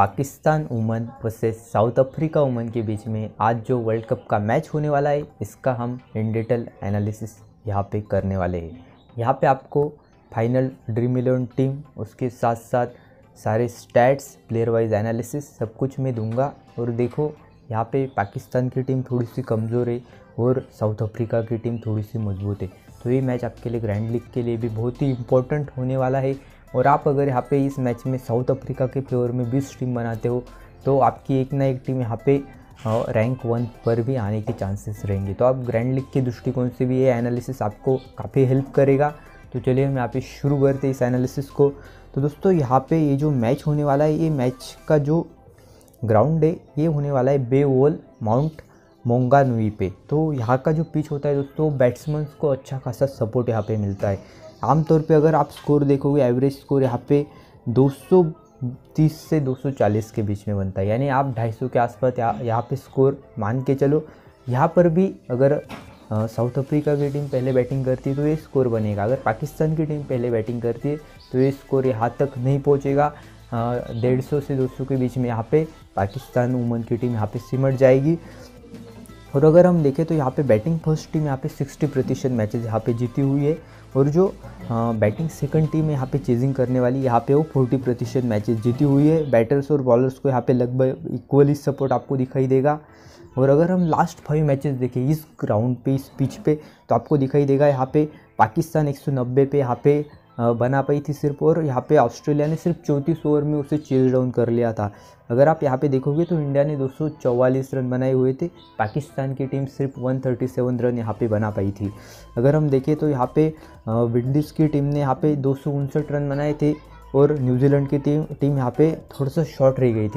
Pakistan woman versus South Africa woman के बीच में आज जो वर्ल्ड कप का मैच होने वाला है, इसका हम इन डिटेल एनालिसिस यहाँ पे करने वाले हैं। यहाँ पे आपको फाइनल ड्रीम 11 टीम, उसके साथ साथ सारे स्टैट्स, प्लेयर वाइज एनालिसिस सब कुछ मैं दूंगा। और देखो यहाँ पे पाकिस्तान की टीम थोड़ी सी कमज़ोर है और साउथ अफ्रीका की टीम थोड़ी सी मजबूत है, तो ये मैच आपके लिए ग्रैंड लीग के लिए भी बहुत ही इम्पोर्टेंट होने वाला है। और आप अगर यहाँ पे इस मैच में साउथ अफ्रीका के फेवर में 20 टीम बनाते हो तो आपकी एक ना एक टीम यहाँ पे रैंक 1 पर भी आने के चांसेस रहेंगे। तो आप ग्रैंड लीग के दृष्टिकोण से भी ये एनालिसिस आपको काफ़ी हेल्प करेगा। तो चलिए हम यहाँ पे शुरू करते हैं इस एनालिसिस को। तो दोस्तों यहाँ पे ये जो मैच होने वाला है, ये मैच का जो ग्राउंड है ये होने वाला है बे ओवल माउंट मोंगानुई पे। तो यहाँ का जो पिच होता है दोस्तों, बैट्समैन को अच्छा खासा सपोर्ट यहाँ पे मिलता है। आमतौर पे अगर आप स्कोर देखोगे, एवरेज स्कोर यहाँ पे 230 से 240 के बीच में बनता है, यानी आप 250 के आसपास यहाँ पे स्कोर मान के चलो। यहाँ पर भी अगर साउथ अफ्रीका की टीम पहले बैटिंग करती है तो ये स्कोर बनेगा। अगर पाकिस्तान की टीम पहले बैटिंग करती है तो ये स्कोर यहाँ तक नहीं पहुँचेगा। 150 से 200 के बीच में यहाँ पे पाकिस्तान वुमन की टीम यहाँ पे सिमट जाएगी। और अगर हम देखें तो यहाँ पे बैटिंग फर्स्ट टीम यहाँ पे 60% मैचेस यहाँ पे जीती हुई है, और जो बैटिंग सेकंड टीम है यहाँ पे चेजिंग करने वाली, यहाँ पे वो 40% मैचेस जीती हुई है। बैटर्स और बॉलर्स को यहाँ पे लगभग इक्वली सपोर्ट आपको दिखाई देगा। और अगर हम लास्ट 5 मैचेस देखें इस ग्राउंड पे, इस पिच पे, तो आपको दिखाई देगा यहाँ पे पाकिस्तान 190 पे यहाँ पे बना पाई थी सिर्फ, और यहाँ पे ऑस्ट्रेलिया ने सिर्फ 34 ओवर में उसे चेज डाउन कर लिया था। अगर आप यहाँ पे देखोगे तो इंडिया ने 244 रन बनाए हुए थे, पाकिस्तान की टीम सिर्फ 137 रन यहाँ पे बना पाई थी। अगर हम देखें तो यहाँ पे विंडीज़ की टीम ने यहाँ पे 259 रन बनाए थे, और न्यूजीलैंड की टीम यहाँ पे थोड़ा सा शॉर्ट रह गई थी,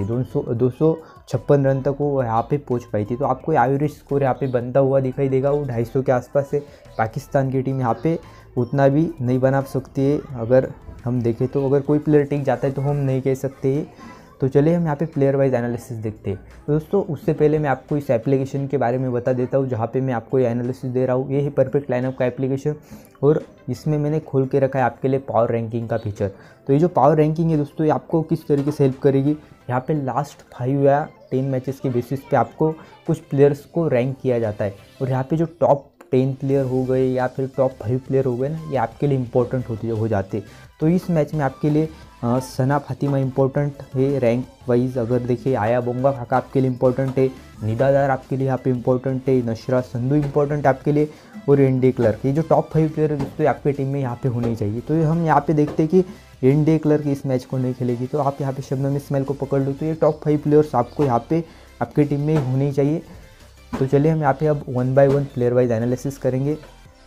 256 रन तक वो यहाँ पे पहुँच पाई थी। तो आपको एवरेज स्कोर यहाँ पे बनता हुआ दिखाई देगा, वो 250 के आसपास है। पाकिस्तान की टीम यहाँ पे उतना भी नहीं बना सकती है। अगर हम देखें तो अगर कोई प्लेयर टिक जाता है तो हम नहीं कह सकते। तो चलिए हम यहाँ पे प्लेयर वाइज एनालिसिस देखते हैं। तो दोस्तों उससे पहले मैं आपको इस एप्लीकेशन के बारे में बता देता हूँ जहाँ पे मैं आपको ये एनालिसिस दे रहा हूँ। ये है परफेक्ट लाइनअप का एप्लीकेशन, और इसमें मैंने खोल के रखा है आपके लिए पावर रैंकिंग का फीचर। तो ये जो पावर रैंकिंग है दोस्तों, ये आपको किस तरीके से हेल्प करेगी, यहाँ पे लास्ट 5 या 10 मैचेस के बेसिस पे आपको कुछ प्लेयर्स को रैंक किया जाता है, और यहाँ पे जो टॉप 10 प्लेयर हो गए या फिर टॉप 5 प्लेयर हो गए ना, ये आपके लिए इंपॉर्टेंट हो जाते। तो इस मैच में आपके लिए सना फातिमा इंपॉर्टेंट है रैंक वाइज। अगर देखिए आया बोंगा खाका आपके लिए इंपॉर्टेंट है, निदादार आपके लिए यहाँ पे इंपॉर्टेंट है, नशरा संधू इंपॉर्टेंट है आपके लिए, और एनडी क्लर्क। ये जो टॉप 5 प्लेयर है दोस्तों आपकी टीम में यहाँ पे होने चाहिए। तो हम यहाँ पे देखते हैं कि एनडी क्लर्क इस मैच को नहीं खेलेगी, तो आप यहाँ पे शबनम इस्माइल को पकड़ लो। तो ये टॉप 5 प्लेयर्स आपको यहाँ पे आपकी टीम में होने चाहिए। तो चलिए हम यहाँ पे अब 1 बाय 1 प्लेयर वाइज एनालिसिस करेंगे।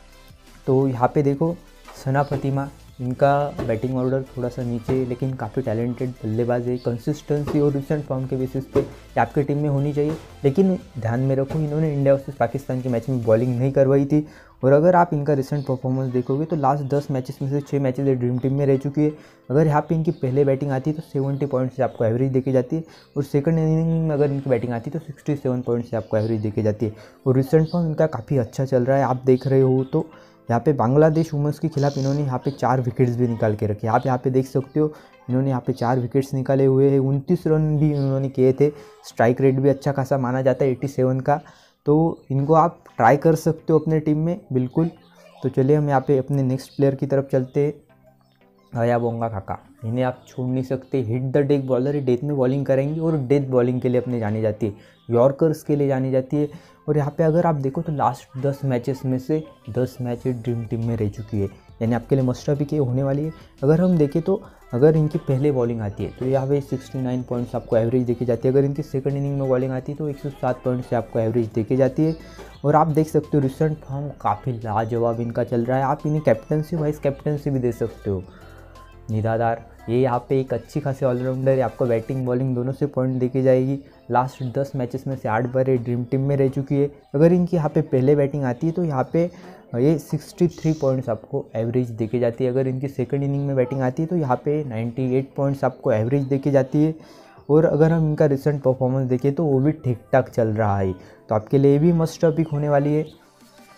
तो यहाँ पे देखो सना फातिमा, इनका बैटिंग ऑर्डर थोड़ा सा नीचे, लेकिन काफ़ी टैलेंटेड बल्लेबाज है। कंसिस्टेंसी और रिसेंट फॉर्म के बेसिस पे ये आपकी टीम में होनी चाहिए। लेकिन ध्यान में रखो, इन्होंने इंडिया वर्सेस पाकिस्तान के मैच में बॉलिंग नहीं करवाई थी। और अगर आप इनका रिसेंट परफॉर्मेंस देखोगे तो लास्ट 10 मैचेस में से 6 मैचेस ये ड्रीम टीम में रह चुकी है। अगर यहाँ पे इनकी पहले बैटिंग आती है तो 70 पॉइंट से आपको एवरेज देखी जाती है, और सेकंड इनिंग में अगर इनकी बैटिंग आती है तो 67 पॉइंट से आपको एवरेज देखी जाती है। और रिसेंट फॉर्म इनका काफ़ी अच्छा चल रहा है, आप देख रहे हो। तो यहाँ पे बांग्लादेश वुमेंस के खिलाफ इन्होंने यहाँ पे 4 विकेट्स भी निकाल के रखे। आप यहाँ पे देख सकते हो, इन्होंने यहाँ पे 4 विकेट्स निकाले हुए हैं, 29 रन भी इन्होंने किए थे। स्ट्राइक रेट भी अच्छा खासा माना जाता है 87 का। तो इनको आप ट्राई कर सकते हो अपने टीम में बिल्कुल। तो चलिए हम यहाँ पे अपने नेक्स्ट प्लेयर की तरफ चलते हैं। आया बोंगा खाका, इन्हें आप छोड़ नहीं सकते। हिट द डेक बॉलर है, डेथ में बॉलिंग करेंगे, और डेथ बॉलिंग के लिए अपने जानी जाती है, यॉर्कर्स के लिए जानी जाती है। और यहाँ पे अगर आप देखो तो लास्ट 10 मैचेस में से 10 मैच ड्रीम टीम में रह चुकी है, यानी आपके लिए मस्ट पिक होने वाली है। अगर हम देखें तो अगर इनकी पहले बॉलिंग आती है तो यहाँ पे 69 पॉइंट्स आपको एवरेज देखी जाती है। अगर इनकी सेकंड इनिंग में बॉलिंग आती है तो 107 पॉइंट से आपको एवरेज देखी जाती है। और आप देख सकते हो रिसेंट फॉर्म काफ़ी लाजवाब इनका चल रहा है। आप इन्हें कैप्टनसी वाइस कैप्टनसी भी दे सकते हो। निदादार ये यहाँ पे एक अच्छी खासी ऑलराउंडर है, आपको बैटिंग बॉलिंग दोनों से पॉइंट देके जाएगी। लास्ट 10 मैचेस में से 8 बार ये ड्रीम टीम में रह चुकी है। अगर इनकी यहाँ पे पहले बैटिंग आती है तो यहाँ पे ये 63 पॉइंट्स आपको एवरेज देके जाती है। अगर इनकी सेकंड इनिंग में बैटिंग आती है तो यहाँ पे 98 पॉइंट्स आपको एवरेज देके जाती है। और अगर हम इनका रिसेंट परफॉर्मेंस देखें तो वो भी ठीक ठाक चल रहा है, तो आपके लिए भी मस्ट पिक होने वाली है।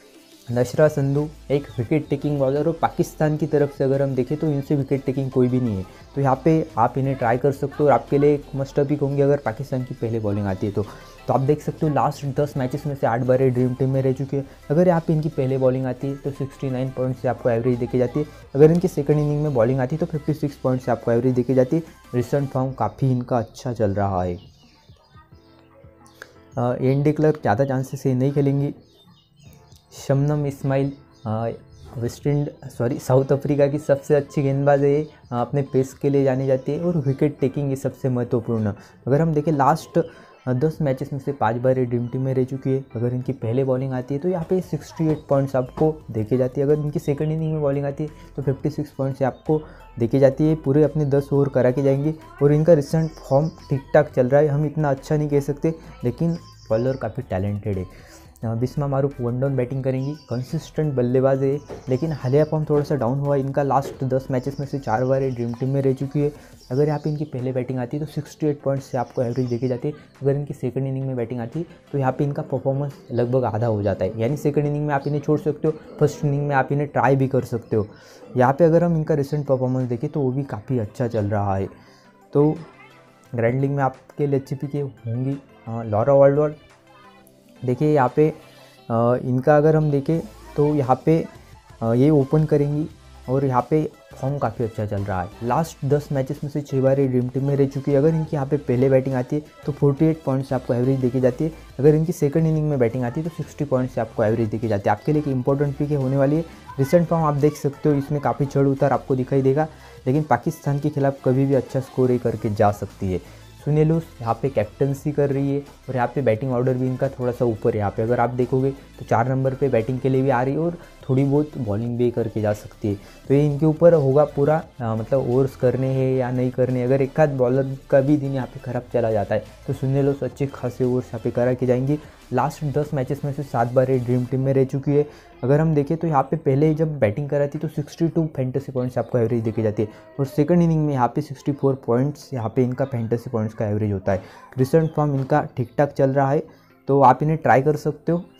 नशरा संधू एक विकेट टेकिंग बॉलर और पाकिस्तान की तरफ से अगर हम देखें तो इनसे विकेट टेकिंग कोई भी नहीं है, तो यहाँ पे आप इन्हें ट्राई कर सकते हो और आपके लिए एक मस्ट पिक होंगे अगर पाकिस्तान की पहले बॉलिंग आती है तो आप देख सकते हो लास्ट 10 मैचेस में से 8 बार ये ड्रीम टीम में रह चुके हैं। अगर यहाँ पे इनकी पहले बॉलिंग आती है तो 69 पॉइंट से आपको एवरेज देखी जाती है, अगर इनकी सेकंड इनिंग में बॉलिंग आती है तो 56 पॉइंट से आपको एवरेज देखी जाती है। रिसेंट फॉर्म काफ़ी इनका अच्छा चल रहा है। एंडी क्लर्क ज़्यादा चांसेस से नहीं खेलेंगी। शबनम इस्माइल साउथ अफ्रीका की सबसे अच्छी गेंदबाज है, अपने पेस के लिए जानी जाती है और विकेट टेकिंग ये सबसे महत्वपूर्ण। अगर हम देखें लास्ट 10 मैचेस में से 5 बार ये ड्रीम टीम में रह चुकी है। अगर इनकी पहले बॉलिंग आती है तो यहाँ पे 68 पॉइंट्स आपको देखे जाती है, अगर इनकी सेकंड इनिंग में बॉलिंग आती है तो 56 पॉइंट्स से आपको देखी जाती है। पूरे अपने 10 ओवर करा के जाएंगे और इनका रिसेंट फॉर्म ठीक ठाक चल रहा है, हम इतना अच्छा नहीं कह सकते लेकिन बॉलर काफ़ी टैलेंटेड है। Bismah Maroof one down batting करेंगी, कंसिस्टेंट बल्लेबाज है लेकिन हालिया फॉर्म थोड़ा सा डाउन हुआ। इनका लास्ट 10 मैचेस में से 4 बार ये ड्रीम टीम में रह चुकी है। अगर यहाँ पे इनकी पहले बैटिंग आती है तो 68 पॉइंट्स से आपको एवरेज देखी जाती है, अगर इनकी सेकंड इनिंग में बैटिंग आती है तो यहाँ पे इनका परफॉर्मेंस लगभग आधा हो जाता है, यानी सेकंड इनिंग में आप इन्हें छोड़ सकते हो, फर्स्ट इनिंग में आप इन्हें ट्राई भी कर सकते हो। यहाँ पे अगर हम इनका रिसेंट परफॉर्मेंस देखें तो वो भी काफ़ी अच्छा चल रहा है। तो ग्रैंड लीग में आपके लिए अच्छी पिकें होंगी। लॉरा वॉल्डवर्ड देखिए यहाँ पे इनका अगर हम देखें तो यहाँ पे ये ओपन करेंगी और यहाँ पे फॉर्म काफ़ी अच्छा चल रहा है। लास्ट 10 मैचेस में से 6 बार ये ड्रीम टीम में रह चुकी है। अगर इनकी यहाँ पे पहले बैटिंग आती है तो 48 पॉइंट्स से आपको एवरेज देखी जाती है, अगर इनकी सेकंड इनिंग में बैटिंग आती है तो 60 पॉइंट्स से आपको एवरेज देखी जाती है। आपके लिए एक इंपॉर्टेंट पिक होने वाली है। रिसेंट फॉर्म आप देख सकते हो, इसमें काफ़ी चढ़ उतार आपको दिखाई देगा, लेकिन पाकिस्तान के खिलाफ कभी भी अच्छा स्कोर करके जा सकती है। सुनीलूस यहाँ पे कैप्टनसी कर रही है और यहाँ पे बैटिंग ऑर्डर भी इनका थोड़ा सा ऊपर है। यहाँ पे अगर आप देखोगे तो 4 नंबर पे बैटिंग के लिए भी आ रही है और थोड़ी बहुत बॉलिंग भी करके जा सकती है। तो ये इनके ऊपर होगा पूरा, मतलब ओवर्स करने हैं या नहीं करने। अगर एक आध बॉलर का भी दिन यहाँ पे ख़राब चला जाता है तो सुनीलूस अच्छे खासे ओवर्स यहाँ पे करा के जाएंगी। लास्ट 10 मैचेस में से 7 बार ये ड्रीम टीम में रह चुकी है। अगर हम देखें तो यहाँ पे पहले जब बैटिंग कराती तो 62 फैंटेसी पॉइंट्स आपको एवरेज देखी जाती है और सेकंड इनिंग में यहाँ पे 64 पॉइंट्स यहाँ पे इनका फैंटेसी पॉइंट्स का एवरेज होता है। रिसेंट फॉर्म इनका ठीक ठाक चल रहा है, तो आप इन्हें ट्राई कर सकते हो।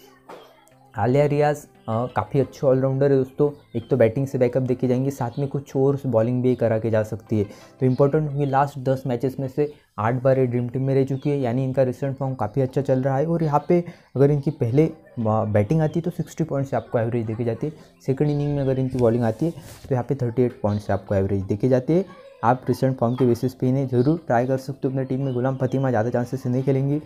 आलिया रियाज काफ़ी अच्छे ऑलराउंडर है दोस्तों, एक तो बैटिंग से बैकअप देखे जाएंगे, साथ में कुछ और बॉलिंग भी करा के जा सकती है। तो इंपॉर्टेंट होंगी, लास्ट 10 मैचेस में से 8 बार ये ड्रीम टीम में रह चुकी है, यानी इनका रिसेंट फॉर्म काफ़ी अच्छा चल रहा है। और यहाँ पे अगर इनकी पहले बैटिंग आती है तो 60 पॉइंट से आपको एवरेज देखी जाती है, सेकंड इनिंग में अगर इनकी बॉलिंग आती है तो यहाँ पे 38 पॉइंट से आपको एवरेज देखी जाती है। आप रिसेंट फॉर्म के बेसिस पे इन्हें जरूर ट्राई कर सकते हो अपने टीम में। गुलाम फतिमा ज़्यादा चांसेस से नहीं खेलेंगी।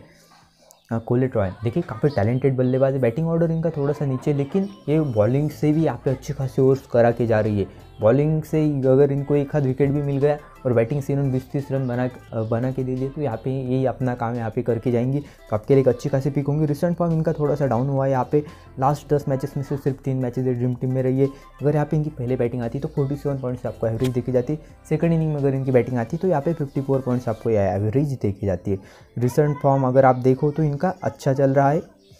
कोलेट रॉय देखिए काफ़ी टैलेंटेड बल्लेबाज है, बैटिंग ऑर्डर इनका थोड़ा सा नीचे, लेकिन ये बॉलिंग से भी यहाँ पे अच्छे खासे ओवर्स करा के जा रही है। बॉलिंग से अगर इनको एक आध विकेट भी मिल गया और बैटिंग से इन्होंने 20-30 रन बना के दे दिए तो यहाँ पे यही अपना काम यहाँ पे करके जाएंगी। तो आपके लिए एक अच्छी खासी पिक होंगी। रिसेंट फॉर्म इनका थोड़ा सा डाउन हुआ है, यहाँ पे लास्ट 10 मैचेस में से सिर्फ 3 मैचेस ड्रीम टीम में रही है। अगर यहाँ पे इनकी पहले बैटिंग आती है तो 47 पॉइंट्स से आपको एवरेज देखी जाती है, सेकंड इनिंग में अगर इनकी बैटिंग आती है तो यहाँ पे 54 पॉइंट्स आपको एवरेज देखी जाती है। रिसेंट फॉर्म अगर आप देखो तो इनका अच्छा चल रहा है।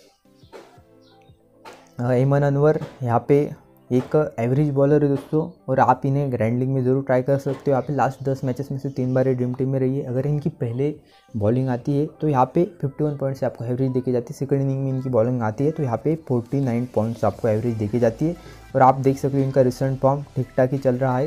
ऐमन अनवर यहाँ पे एक एवरेज बॉलर है दोस्तों, और आप इन्हें ग्रैंड लीग में ज़रूर ट्राई कर सकते हो। यहाँ पे लास्ट 10 मैचेस में से 3 बार ये ड्रीम टीम में रही है। अगर इनकी पहले बॉलिंग आती है तो यहाँ पे 51 पॉइंट्स से आपको एवरेज देखी जाती है, सेकंड इनिंग में इनकी बॉलिंग आती है तो यहाँ पे 49 पॉइंट्स आपको एवरेज देखी जाती है। और आप देख सकते हो इनका रिसेंट फॉर्म ठीक ठाक ही चल रहा है।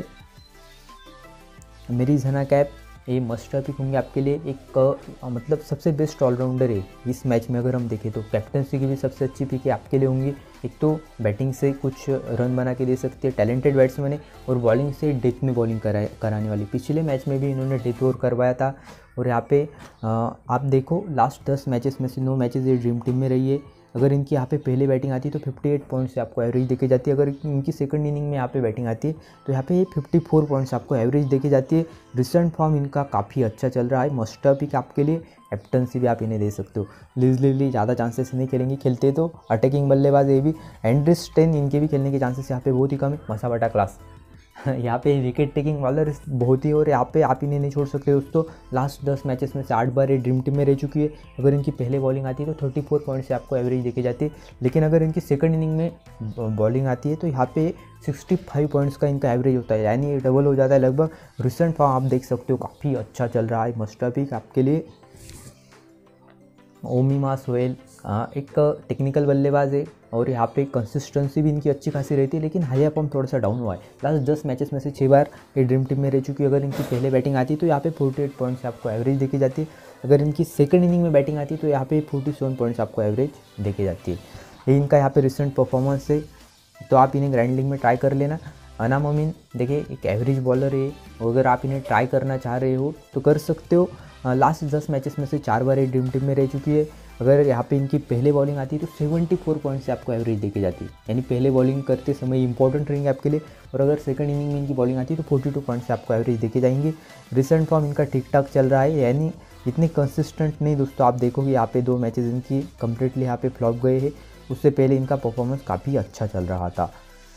मेरी झना कैप ये मस्ट पिक होंगे आपके लिए, एक मतलब सबसे बेस्ट ऑलराउंडर है इस मैच में। अगर हम देखें तो कैप्टनसी की भी सबसे अच्छी पिक है आपके लिए होंगी। एक तो बैटिंग से कुछ रन बना के दे सकती है, टैलेंटेड बैट्समैन है, और बॉलिंग से डेथ में बॉलिंग कराने वाली। पिछले मैच में भी इन्होंने डेथ ओवर करवाया था। और यहाँ पे आप देखो लास्ट 10 मैचेस में से 9 मैचेस ये ड्रीम टीम में रही है। अगर इनकी यहाँ पे पहले बैटिंग आती है तो 58 पॉइंट्स से आपको एवरेज देखी जाती है। अगर इनकी सेकंड इनिंग में यहाँ पे बैटिंग आती है तो यहाँ पे 54 पॉइंट्स आपको एवरेज देखी जाती है। रिसेंट फॉर्म इनका काफ़ी अच्छा चल रहा है, मस्ट पिक आपके लिए। कैप्टनसी भी आप इन्हें दे सकते हो। लिज लिवली ज़्यादा चांसेस नहीं खेलेंगे, खेलते तो अटैकिंग बल्लेबाज ये भी। एंड्रिस टेन इनके भी खेलने के चांसेस यहाँ पे बहुत ही कम है। मसावटा क्लास यहाँ पे विकेट टेकिंग बॉलर बहुत ही, और यहाँ पे आप इन्हें नहीं छोड़ सकते दोस्तों। लास्ट 10 मैचेस में से 8 बार ये ड्रीम टीम में रह चुकी है। अगर इनकी पहले बॉलिंग आती है तो 34 पॉइंट से आपको एवरेज देखी जाती है, लेकिन अगर इनकी सेकंड इनिंग में बॉलिंग आती है तो यहाँ पे 65 पॉइंट्स का इनका एवरेज होता है, यानी ये डबल हो जाता है लगभग। रिसेंट फॉर्म आप देख सकते हो काफ़ी अच्छा चल रहा है, मस्ट पिक आपके लिए। ओमीमा सोहेल एक टेक्निकल बल्लेबाज है और यहाँ पे कंसिस्टेंसी भी इनकी अच्छी खासी रहती है, लेकिन हाई पंप थोड़ा सा डाउन हुआ है। लास्ट 10 मैचेस में से 6 बार ये ड्रीम टीम में रह चुकी है। अगर इनकी पहले बैटिंग आती है तो यहाँ पे 48 पॉइंट्स आपको एवरेज देखी जाती है। अगर इनकी सेकंड इनिंग में बैटिंग आती है तो यहाँ पे 47 पॉइंट्स आपको एवरेज देखी जाती है। ये इनका यहाँ पे रिसेंट परफॉर्मेंस है, तो आप इन्हें ग्रैंड लीग में ट्राई कर लेना। अनाम अमीन देखिए एक एवरेज बॉलर है, अगर आप इन्हें ट्राई करना चाह रहे हो तो कर सकते हो। लास्ट 10 मैचेस में से 4 बार ये ड्रीम टीम में रह चुकी है। अगर यहाँ पे इनकी पहले बॉलिंग आती है तो 74 पॉइंट से आपको एवरेज देखी जाती है, यानी पहले बॉलिंग करते समय इंपॉर्टेंट रहेंगे आपके लिए। और अगर सेकंड इनिंग में इनकी बॉलिंग आती है तो 42 पॉइंट से आपको एवरेज देखी जाएंगी। रिसेंट फॉर्म इनका ठीक ठाक चल रहा है, यानी इतने कंसिस्टेंट नहीं दोस्तों। आप देखोगे यहाँ पे 2 मैचेस इनकी कम्प्लीटली यहाँ पे फ्लॉप गए हैं, उससे पहले इनका परफॉर्मेंस काफ़ी अच्छा चल रहा था,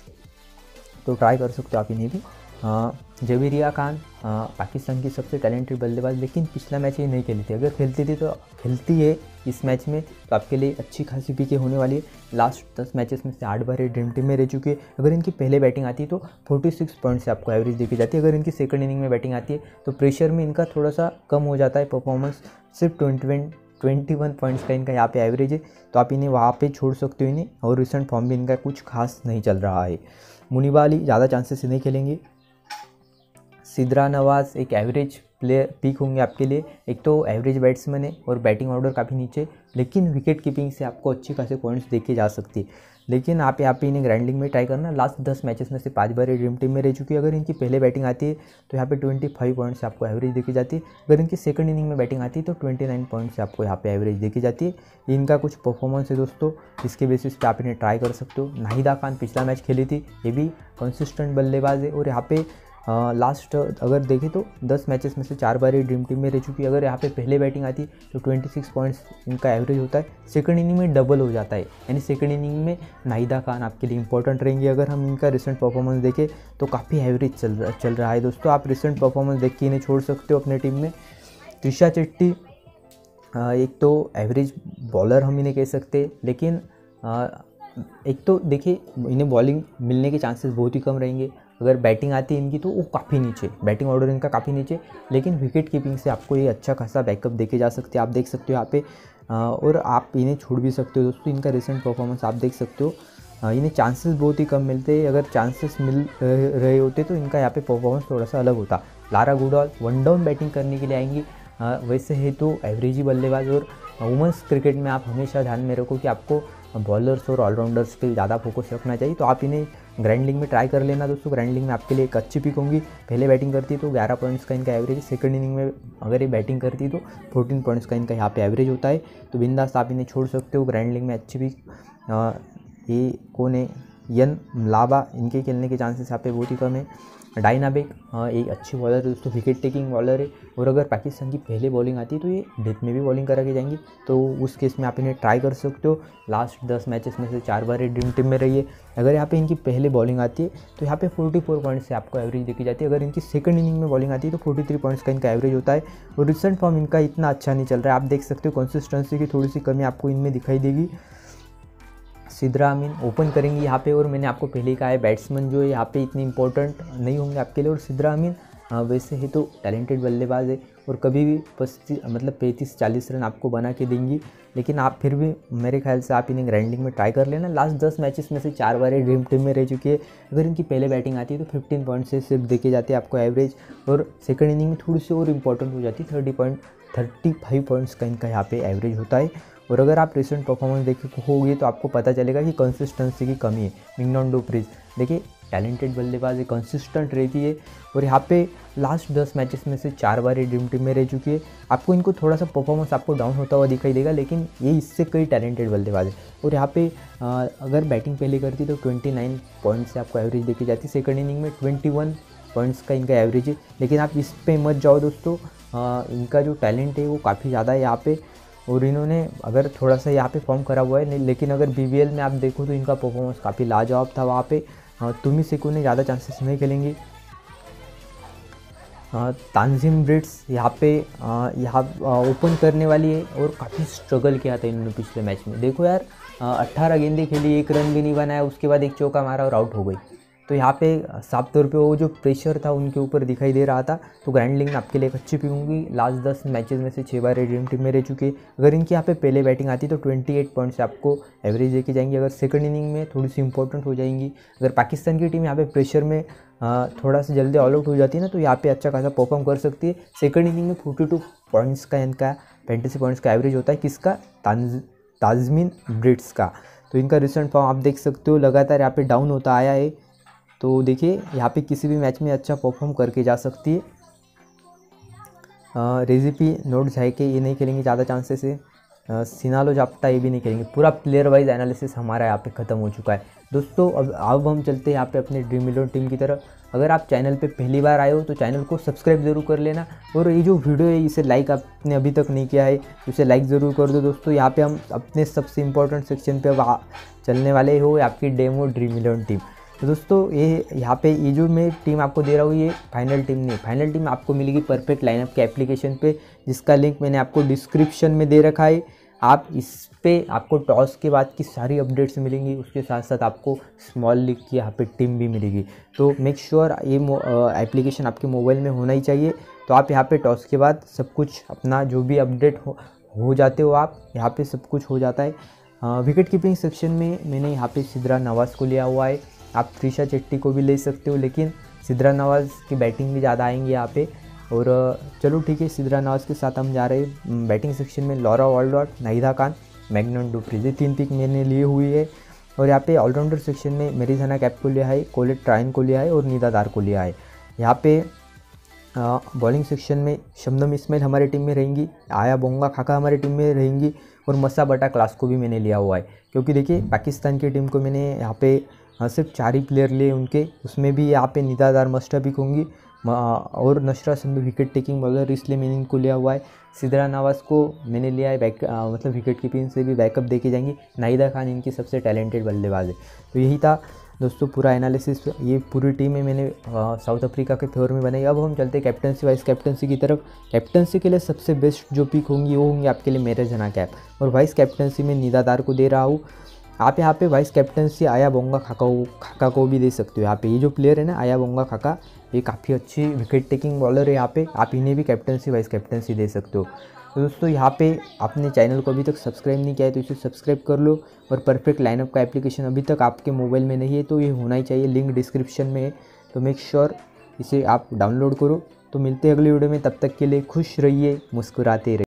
तो ट्राई कर सकते हो आप इन्हें भी। जवेरिया खान पाकिस्तान की सबसे टैलेंटेड बल्लेबाज, लेकिन पिछला मैच ये नहीं खेली थी। अगर खेलती थी तो खेलती है इस मैच में तो आपके लिए अच्छी खासी पिकें होने वाली है। लास्ट 10 मैचेस में से 8 बार ये ड्रीम टीम में रह चुकी है। अगर इनकी पहले बैटिंग आती है तो 46 पॉइंट से आपको एवरेज देखी जाती है। अगर इनकी सेकंड इनिंग में बैटिंग आती है तो प्रेशर में इनका थोड़ा सा कम हो जाता है परफॉर्मेंस, सिर्फ 21 पॉइंट्स का इनका यहाँ पे एवरेज है, तो आप इन्हें वहाँ पे छोड़ सकते हो इन्हें। और रिसेंट फॉर्म भी इनका कुछ खास नहीं चल रहा है। मुनीबा अली ज़्यादा चांसेस नहीं खेलेंगे। सिद्रा नवाज़ एक एवरेज प्लेयर पिक होंगे आपके लिए। एक तो एवरेज बैट्समैन है और बैटिंग ऑर्डर काफ़ी नीचे, लेकिन विकेट कीपिंग से आपको अच्छी खासे पॉइंट्स देखे जा सकती है। लेकिन आप यहाँ पे इन्हें ग्रैंड लीग में ट्राई करना। लास्ट 10 मैचेस में से 5 बार ये ड्रीम टीम में रह चुकी है। अगर इनकी पहले बैटिंग आती है तो यहाँ पे 25 पॉइंट से आपको एवरेज देखी जाती है। अगर इनकी सेकंड इनिंग में बैटिंग आती है तो 29 पॉइंट से आपको यहाँ पे एवरेज देखी जाती है। ये इनका कुछ परफॉर्मेंस है दोस्तों, इसके बेसिस पे आप इन्हें ट्राई कर सकते हो। नाहिदा खान पिछला मैच खेली थी, ये भी कंसिस्टेंट बल्लेबाज है और यहाँ पे लास्ट अगर देखें तो 10 मैचेस में से 4 बार ये ड्रीम टीम में रह चुकी है। अगर यहाँ पे पहले बैटिंग आती है तो 26 पॉइंट्स इनका एवरेज होता है। सेकंड इनिंग में डबल हो जाता है, यानी सेकंड इनिंग में नाहिदा खान आपके लिए इंपॉर्टेंट रहेंगे। अगर हम इनका रिसेंट परफॉर्मेंस देखें तो काफ़ी एवरेज चल रहा है दोस्तों। आप रिसेंट परफॉर्मेंस देख के इन्हें छोड़ सकते हो अपने टीम में। त्रिशा चेट्टी एक तो एवरेज बॉलर हम इन्हें कह सकते हैं, लेकिन एक तो देखिए इन्हें बॉलिंग मिलने के चांसेस बहुत ही कम रहेंगे। अगर बैटिंग आती है इनकी तो वो काफ़ी नीचे, बैटिंग ऑर्डर इनका काफ़ी नीचे, लेकिन विकेट कीपिंग से आपको ये अच्छा खासा बैकअप देखे जा सकते हैं। आप देख सकते हो यहाँ पे और आप इन्हें छोड़ भी सकते हो दोस्तों। इनका रिसेंट परफॉर्मेंस आप देख सकते हो। इन्हें चांसेस बहुत ही कम मिलते हैं। अगर चांसेस मिल रहे होते तो इनका यहाँ पे परफॉर्मेंस थोड़ा सा अलग होता। Lara Goodall one down batting करने के लिए आएंगी। वैसे है तो एवरेज ही बल्लेबाज, और वुमेंस क्रिकेट में आप हमेशा ध्यान में रखो कि आपको बॉलर्स और ऑलराउंडर्स पे ज़्यादा फोकस रखना चाहिए, तो आप इन्हें ग्रैंड लीग में ट्राई कर लेना दोस्तों। ग्रैंड लीग में आपके लिए एक अच्छी पिक होंगी। पहले बैटिंग करती है तो 11 पॉइंट्स का इनका एवरेज, सेकंड इनिंग में अगर ये बैटिंग करती है तो 14 पॉइंट्स का इनका यहाँ पे एवरेज होता है। तो बिंदास आप इन्हें छोड़ सकते हो। ग्रैंड लीग में अच्छी पिक ये कौन है, यन मलाबा, इनके खेलने के चांसेस यहाँ पे बहुत ही कम है। डायना बेग एक अच्छी बॉलर है दोस्तों, विकेट टेकिंग बॉलर है, और अगर पाकिस्तान की पहले बॉलिंग आती है तो ये डेथ में भी बॉलिंग करा के जाएंगी, तो उस केस में आप इन्हें ट्राई कर सकते हो। लास्ट 10 मैचेस में से 4 बार ये ड्रीम टीम में रही है। अगर यहाँ पे इनकी पहले बॉलिंग आती है तो यहाँ पे 44 पॉइंट्स से आपको एवरेज देखी जाती है। अगर इनकी सेकंड इनिंग में बॉलिंग आती है तो 43 पॉइंट्स का इनका एवरेज होता है। और रिसेंट फॉर्म इनका इतना अच्छा नहीं चल रहा है, आप देख सकते हो कंसिस्टेंसी की थोड़ी सी कमी आपको इनमें दिखाई देगी। सिद्रा अमीन ओपन करेंगी यहाँ पे, और मैंने आपको पहले ही कहा है बैट्समैन जो है यहाँ पे इतने इंपॉर्टेंट नहीं होंगे आपके लिए। और सिद्रा अमीन वैसे है तो टैलेंटेड बल्लेबाज है और कभी भी 35-40 रन आपको बना के देंगी, लेकिन आप फिर भी मेरे ख्याल से आप इन्हें ग्रैंड लीग में ट्राई कर लेना। लास्ट 10 मैचेस में से 4 बार ये ड्रीम टीम में रह चुकी है। अगर इनकी पहले बैटिंग आती है तो 15 पॉइंट से सिर्फ देखे जाते हैं आपको एवरेज, और सेकंड इनिंग में थोड़ी सी और इंपॉर्टेंट हो जाती है, 35 पॉइंट्स का इनका यहाँ पे एवरेज होता है। और अगर आप रिसेंट परफॉर्मेंस देखोगे तो आपको पता चलेगा कि कंसिस्टेंसी की कमी है। मिंगनॉन डुप्रीज देखिए टैलेंटेड बल्लेबाज है, कंसिस्टेंट रहती है, और यहाँ पे लास्ट 10 मैचेस में से 4 बार ये ड्रीम टीम में रह चुकी है। आपको इनको थोड़ा सा परफॉर्मेंस आपको डाउन होता हुआ दिखाई देगा, लेकिन ये इससे कई टैलेंटेड बल्लेबाज है। और यहाँ पे अगर बैटिंग पहले करती तो 29 पॉइंट से आपको एवरेज देखी जाती है। सेकंड इनिंग में 21 पॉइंट्स का इनका एवरेज है, लेकिन आप इस पे मत जाओ दोस्तों। इनका जो टैलेंट है वो काफ़ी ज़्यादा है यहाँ पे, और इन्होंने अगर थोड़ा सा यहाँ पे फॉर्म करा हुआ है, लेकिन अगर BBL में आप देखो तो इनका परफॉर्मेंस काफ़ी लाजवाब था वहाँ पे। तुमी सिकू ने ज़्यादा चांसेस नहीं खेलेंगी। तानजीम ब्रिट्स यहाँ पे ओपन करने वाली है, और काफ़ी स्ट्रगल किया था इन्होंने पिछले मैच में। देखो यार 18 गेंदें खेली, 1 रन भी नहीं बनाया, उसके बाद एक चौका मारा और आउट हो गई। तो यहाँ पे साफ तौर पे वो जो प्रेशर था उनके ऊपर दिखाई दे रहा था। तो ग्रैंड लीग में आपके लिए एक अच्छी पिक होंगी। लास्ट 10 मैचेस में से 6 बार ये ड्रीम टीम में रह चुके। अगर इनकी यहाँ पे पहले बैटिंग आती तो 28 पॉइंट से आपको एवरेज लेके जाएंगी। अगर सेकंड इनिंग में थोड़ी सी इंपॉर्टेंट हो जाएंगी। अगर पाकिस्तान की टीम यहाँ पे प्रेशर में थोड़ा सा जल्दी ऑल आउट हो जाती है ना, तो यहाँ पे अच्छा खासा परफॉर्म कर सकती है। सेकंड इनिंग में 42 पॉइंट्स का इनका फैंटेसी पॉइंट्स का एवरेज होता है। किसका? ताजमीन ब्रिट्स का। तो इनका रिसेंट फॉर्म आप देख सकते हो, लगातार यहाँ पे डाउन होता आया है। तो देखिए यहाँ पे किसी भी मैच में अच्छा परफॉर्म करके जा सकती है। रेजिपी नोट जायके ये नहीं खेलेंगे, ज़्यादा चांसेस है। सिनालो जाप्टा ये भी नहीं खेलेंगे। पूरा प्लेयर वाइज एनालिसिस हमारा यहाँ पे ख़त्म हो चुका है दोस्तों। अब हम चलते हैं यहाँ पे अपने ड्रीम 11 टीम की तरफ। अगर आप चैनल पे पहली बार आए हो तो चैनल को सब्सक्राइब ज़रूर कर लेना, और ये जो वीडियो है इसे लाइक आपने अभी तक नहीं किया है तो इसे लाइक ज़रूर कर दो दोस्तों। यहाँ पे हम अपने सबसे इम्पोर्टेंट सेक्शन पे अब चलने वाले हो, आपकी डेमो ड्रीम 11 टीम। तो दोस्तों ये यहाँ पे ये जो मैं टीम आपको दे रहा हूँ ये फाइनल टीम नहीं, फाइनल टीम आपको मिलेगी परफेक्ट लाइनअप के एप्लीकेशन पे, जिसका लिंक मैंने आपको डिस्क्रिप्शन में दे रखा है। आप इस पे आपको टॉस के बाद की सारी अपडेट्स मिलेंगी, उसके साथ साथ आपको स्मॉल लीग की यहाँ पे टीम भी मिलेगी। तो मेक श्योर ये एप्लीकेशन आपके मोबाइल में होना ही चाहिए। तो आप यहाँ पे टॉस के बाद सब कुछ अपना जो भी अपडेट हो जाते हो आप, यहाँ पे सब कुछ हो जाता है। विकेट कीपिंग सेक्शन में मैंने यहाँ पे सिद्रा नवाज़ को लिया हुआ है। आप त्रिशा चेट्टी को भी ले सकते हो, लेकिन सिद्रा नवाज़ की बैटिंग भी ज़्यादा आएंगी यहाँ पे। और चलो ठीक है, सिद्रा नवाज़ के साथ हम जा रहे हैं। बैटिंग सेक्शन में Laura Wolvaardt, Nahida Khan, Mignon du Preez, ये 3 पिक मैंने लिए हुई है। और यहाँ पे ऑलराउंडर सेक्शन में मेरिजाना कैप को लिया है, कोलेट ट्राइन को लिया है और निदा दार को लिया है। यहाँ पे बॉलिंग सेक्शन में शबनम इस्माइल हमारी टीम में रहेंगी, आया बोंगा खाका हमारी टीम में रहेंगी, और मसा बटा क्लास को भी मैंने लिया हुआ है। क्योंकि देखिए पाकिस्तान की टीम को मैंने यहाँ पे सिर्फ 4 ही प्लेयर लिए उनके, उसमें भी यहाँ पे निदा दार मस्ट पिक होंगी, और Nashra Sandhu wicket taking bowler, इसलिए मैंने इनको लिया हुआ है। सिद्रा नवाज़ को मैंने लिया है मतलब विकेट कीपिंग से भी बैकअप देके जाएंगी। नाहिदा खान इनकी सबसे टैलेंटेड बल्लेबाज है। तो यही था दोस्तों पूरा एनालिसिस। ये पूरी टीम है मैंने साउथ अफ्रीका के फेवर में बनाई। अब हम चलते हैं कैप्टनसी वाइस कैप्टनसी की तरफ। कैप्टनसी के लिए सबसे बेस्ट जो पिक होंगी वो होंगी आपके लिए मेरिजाना कैप, और वाइस कैप्टनसी में निदा दार को दे रहा हूँ। आप यहाँ पे वाइस कैप्टनसी आया बोंगा खाका को भी दे सकते हो। यहाँ पे ये जो प्लेयर है ना आया बोंगा खाका, ये काफ़ी अच्छी विकेट टेकिंग बॉलर है। यहाँ पे आप इन्हें भी कैप्टनसी वाइस कैप्टनसी दे सकते हो। तो दोस्तों यहाँ पे आपने चैनल को अभी तक सब्सक्राइब नहीं किया है तो इसे सब्सक्राइब कर लो। और परफेक्ट लाइनअप का एप्लीकेशन अभी तक आपके मोबाइल में नहीं है तो ये होना ही चाहिए, लिंक डिस्क्रिप्शन में है। तो मेक श्योर इसे आप डाउनलोड करो। तो मिलते हैं अगली वीडियो में, तब तक के लिए खुश रहिए, मुस्कुराते रहिए।